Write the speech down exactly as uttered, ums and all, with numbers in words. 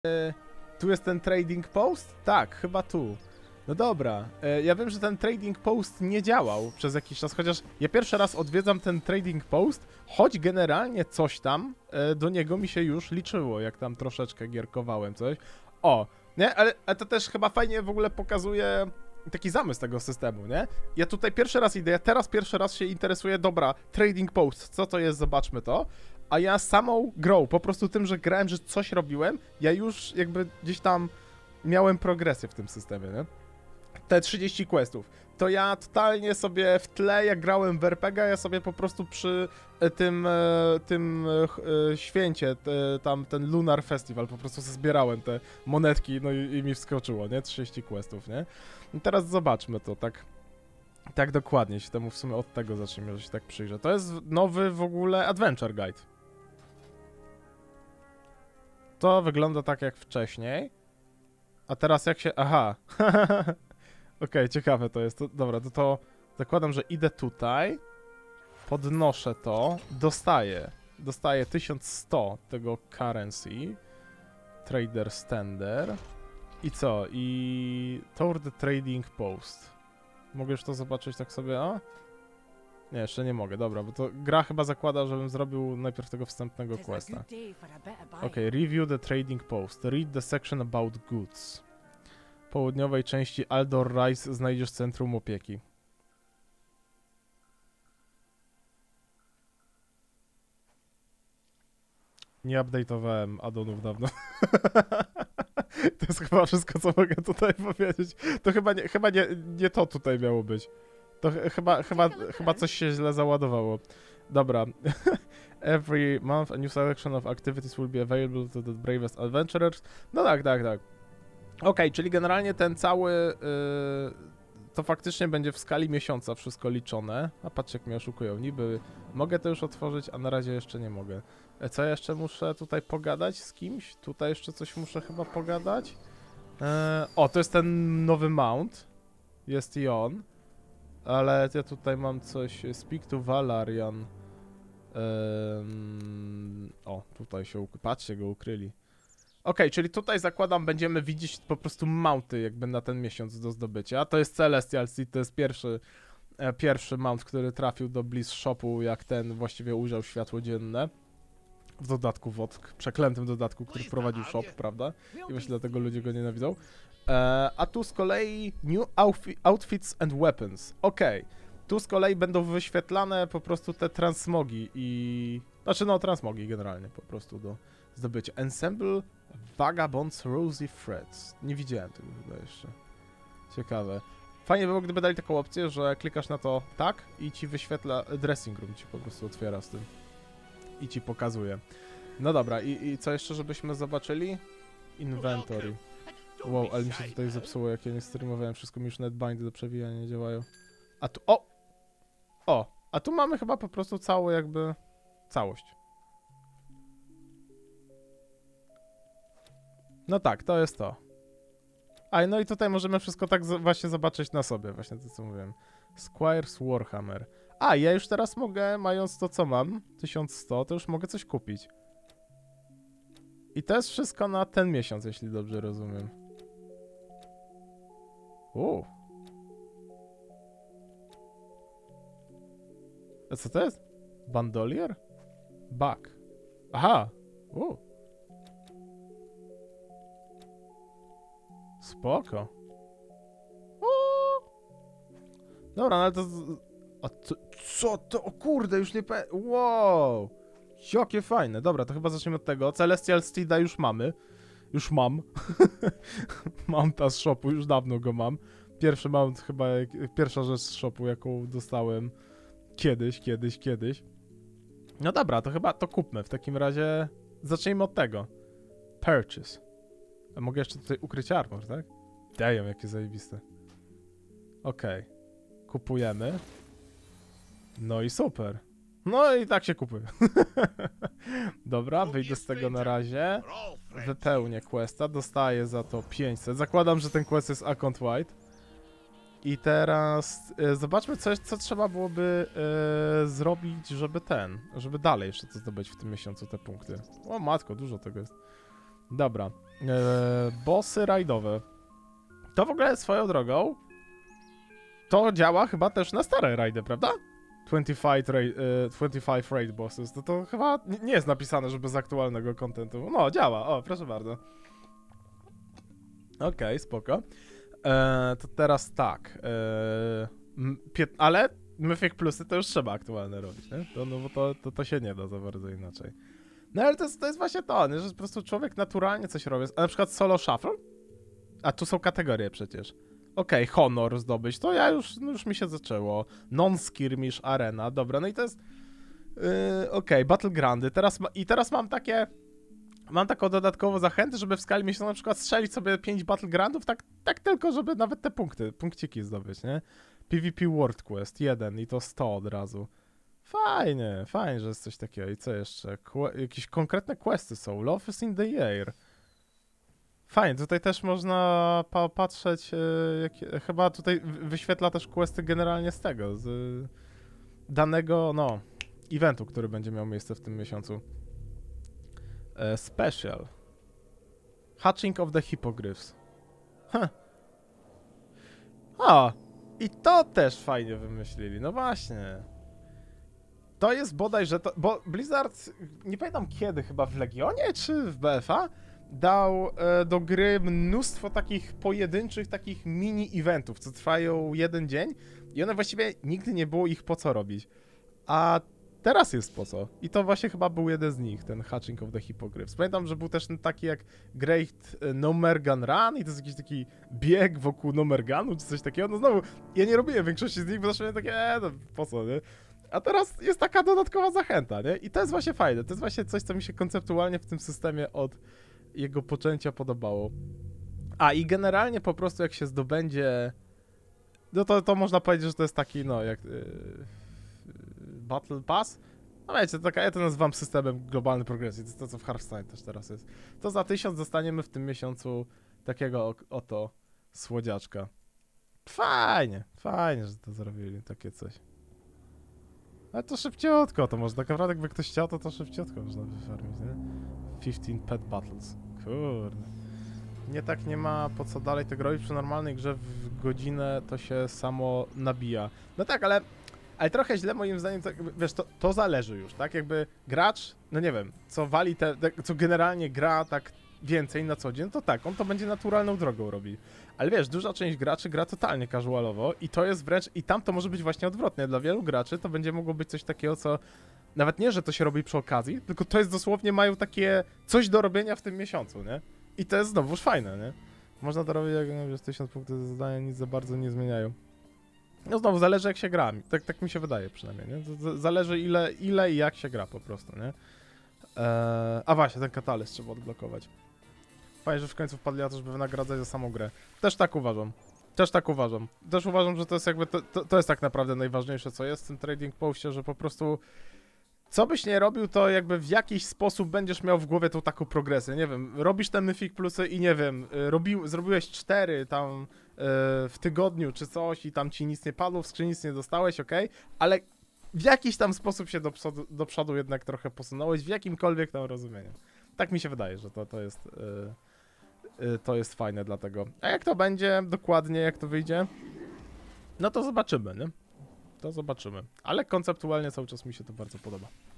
E, tu jest ten trading post? Tak, chyba tu. No dobra, e, ja wiem, że ten trading post nie działał przez jakiś czas, chociaż ja pierwszy raz odwiedzam ten trading post, choć generalnie coś tam e, do niego mi się już liczyło, jak tam troszeczkę gierkowałem coś. O, nie? Ale, ale to też chyba fajnie w ogóle pokazuje taki zamysł tego systemu, nie? Ja tutaj pierwszy raz idę, ja teraz pierwszy raz się interesuję, dobra, trading post, co to jest, zobaczmy to. A ja samą grą, po prostu tym, że grałem, że coś robiłem, ja już jakby gdzieś tam miałem progresję w tym systemie, nie? Te trzydzieści questów, to ja totalnie sobie w tle, jak grałem w er pe gie, ja sobie po prostu przy tym, tym święcie, te, tam ten Lunar Festival, po prostu zbierałem te monetki, no i, i mi wskoczyło, nie? trzydzieści questów, nie? I teraz zobaczmy to, tak... Tak dokładnie się temu w sumie od tego zacznijmy, że się tak przyjrzę. To jest nowy w ogóle Adventure Guide. To wygląda tak jak wcześniej. A teraz jak się... Aha. Okej, okay, ciekawe to jest. To, dobra, to, to zakładam, że idę tutaj. Podnoszę to. Dostaję. Dostaję tysiąc sto tego currency. Trader Standard. I co? I... Tour the Trading Post. Mogę już to zobaczyć tak sobie, a? Nie, jeszcze nie mogę, dobra, bo to gra chyba zakłada, żebym zrobił najpierw tego wstępnego questa. Ok, review the trading post. Read the section about goods. W południowej części Aldor Rise znajdziesz centrum opieki. Nie update'owałem addonów dawno. To jest chyba wszystko, co mogę tutaj powiedzieć. To chyba nie, chyba nie, nie to tutaj miało być. To ch chyba, chyba, chyba coś się źle załadowało. Dobra. Every month a new selection of activities will be available to the bravest adventurers. No tak, tak, tak. Okej, okay, czyli generalnie ten cały... Yy, to faktycznie będzie w skali miesiąca wszystko liczone. A patrzcie, jak mnie oszukują. Niby mogę to już otworzyć, a na razie jeszcze nie mogę. Co jeszcze muszę tutaj pogadać z kimś? Tutaj jeszcze coś muszę chyba pogadać. Eee, o, to jest ten nowy mount. Jest i on. Ale ja tutaj mam coś. Speak to Valarian. Eee, o, tutaj się ukryli. Patrzcie, go ukryli. Okej, okay, czyli tutaj zakładam, będziemy widzieć po prostu mounty jakby na ten miesiąc do zdobycia. To jest Celestial Seed, to jest pierwszy, e, pierwszy mount, który trafił do Bliss Shopu, jak ten właściwie ujrzał światło dzienne. W dodatku w od, przeklętym dodatku, który wprowadził shop, prawda? I właśnie dlatego ludzie go nienawidzą. E, a tu z kolei New Outfits and Weapons. Okej. Okay. Tu z kolei będą wyświetlane po prostu te transmogi i... Znaczy no, transmogi generalnie po prostu do zdobycia. Ensemble Vagabonds Rosy Threads. Nie widziałem tego chyba jeszcze. Ciekawe. Fajnie by było, gdyby dali taką opcję, że klikasz na to tak i ci wyświetla... Dressing room ci po prostu otwiera z tym. I ci pokazuje. No dobra, i, i co jeszcze, żebyśmy zobaczyli? Inventory. Wow, ale mi się tutaj zepsuło, jak ja nie streamowałem, wszystko mi już netbindy do przewijania nie działają. A tu, o! O! A tu mamy chyba po prostu całą jakby... całość. No tak, to jest to. A, no i tutaj możemy wszystko tak właśnie zobaczyć na sobie, właśnie to co mówiłem. Squire's Warhammer. A, ja już teraz mogę, mając to co mam, tysiąc sto, to już mogę coś kupić. I to jest wszystko na ten miesiąc, jeśli dobrze rozumiem. Uuu. A co to jest? Bandolier? Bug. Aha. Uuu. Spoko. Uuu. Dobra, no ale to... A to, co to? O kurde, już nie pe... Wow! Jakie fajne. Dobra, to chyba zaczniemy od tego. Celestial Steeda już mamy. Już mam. Mounta z shopu, już dawno go mam. Pierwszy mount chyba, pierwsza rzecz z shopu, jaką dostałem kiedyś, kiedyś, kiedyś. No dobra, to chyba to kupmy. W takim razie zacznijmy od tego. Purchase. A mogę jeszcze tutaj ukryć armor, tak? Dają, jakie zajebiste. Okej. Okay. Kupujemy. No i super. No i tak się kupuje. Dobra, wyjdę z tego na razie. Wypełnię questa, dostaję za to pięćset. Zakładam, że ten quest jest account wide. I teraz e, zobaczmy, co, co trzeba byłoby e, zrobić, żeby ten, żeby dalej jeszcze to zdobyć w tym miesiącu te punkty. O matko, dużo tego jest. Dobra. E, bossy rajdowe. To w ogóle swoją drogą, to działa chyba też na stare rajdy, prawda? dwadzieścia pięć, raid, e, dwadzieścia pięć raid bosses, to to chyba nie, nie jest napisane, że bez aktualnego kontentu. No, działa, o, proszę bardzo. Okej, okay, spoko. E, to teraz tak, e, ale Mythic Plusy to już trzeba aktualne robić, nie? To, no bo to, to, to się nie da za bardzo inaczej. No ale to jest, to jest właśnie to, nie? Że po prostu człowiek naturalnie coś robi. A na przykład solo shuffle? A tu są kategorie przecież. Okej, okay, honor zdobyć, to ja już, no już mi się zaczęło. Non-skirmish arena, dobra, no i to jest... Yy, Okej, okay, battlegroundy, teraz ma, i teraz mam takie... Mam taką dodatkową zachętę, żeby w skali miesiąca na przykład strzelić sobie pięć battlegroundów, tak, tak tylko, żeby nawet te punkty, punkciki zdobyć, nie? PvP World Quest, jeden i to sto od razu. Fajnie, fajnie, że jest coś takiego. I co jeszcze? Que jakieś konkretne questy są. Love is in the air. Fajnie, tutaj też można pa patrzeć, yy, jakie, chyba tutaj wyświetla też questy generalnie z tego, z yy, danego, no, eventu, który będzie miał miejsce w tym miesiącu. Yy, special. Hatching of the Hippogryphs. Huh. A, i to też fajnie wymyślili, no właśnie. To jest bodajże to, bo Blizzard, nie pamiętam kiedy, chyba w Legionie czy w B F A, dał e, do gry mnóstwo takich pojedynczych, takich mini-eventów, co trwają jeden dzień i one właściwie nigdy nie było ich po co robić. A teraz jest po co. I to właśnie chyba był jeden z nich, ten Hatching of the Hippogryphs. Pamiętam, że był też ten taki jak Great Nomergan Run i to jest jakiś taki bieg wokół Nomerganu czy coś takiego. No znowu, ja nie robiłem większości z nich, bo zawsze miałem takie, eee, no po co, nie? A teraz jest taka dodatkowa zachęta, nie? I to jest właśnie fajne. To jest właśnie coś, co mi się konceptualnie w tym systemie od jego poczęcia podobało. A i generalnie po prostu jak się zdobędzie... No to, to można powiedzieć, że to jest taki, no, jak... Yy, Battle Pass? No wiecie, to taka, ja to nazywam systemem globalnej progresji. To jest to, co w Hearthstone też teraz jest. To za tysiąc dostaniemy w tym miesiącu takiego oto słodziaczka. Fajnie, fajnie, że to zrobili, takie coś. Ale to szybciutko, to może tak naprawdę jakby ktoś chciał, to to szybciutko można wyfarmić, nie? piętnaście Pet Battles. Kurde. Nie tak nie ma po co dalej tego robić, przy normalnej grze w godzinę to się samo nabija. No tak, ale, ale trochę źle moim zdaniem, tak, wiesz, to, to zależy już, tak? Jakby gracz, no nie wiem, co wali te, co generalnie gra tak więcej na co dzień, to tak, on to będzie naturalną drogą robi. Ale wiesz, duża część graczy gra totalnie casualowo i to jest wręcz, i tam to może być właśnie odwrotnie. Dla wielu graczy to będzie mogło być coś takiego, co nawet nie, że to się robi przy okazji, tylko to jest dosłownie, mają takie coś do robienia w tym miesiącu, nie? I to jest znowuż fajne, nie? Można to robić, jak no, wiesz, tysiąc punktów zadania nic za bardzo nie zmieniają. No znowu, zależy jak się gra, tak, tak mi się wydaje przynajmniej, nie? Zależy ile, ile i jak się gra po prostu, nie? Eee, a właśnie, ten katalizm trzeba odblokować. Fajnie, że w końcu wpadli na to, żeby wynagradzać za samą grę. Też tak uważam. Też tak uważam. Też uważam, że to jest jakby, to, to, to jest tak naprawdę najważniejsze, co jest w tym trading postie, że po prostu co byś nie robił, to jakby w jakiś sposób będziesz miał w głowie tą taką progresję. Nie wiem, robisz te Mythic Plusy i nie wiem, robił, zrobiłeś cztery tam yy, w tygodniu czy coś i tam ci nic nie padło, w skrzyni nic nie dostałeś, okej, okay? Ale w jakiś tam sposób się do przodu, do przodu jednak trochę posunąłeś, w jakimkolwiek tam rozumieniu. Tak mi się wydaje, że to, to jest... Yy... To jest fajne dlatego. A jak to będzie, dokładnie jak to wyjdzie, no to zobaczymy, nie? To zobaczymy. Ale konceptualnie cały czas mi się to bardzo podoba.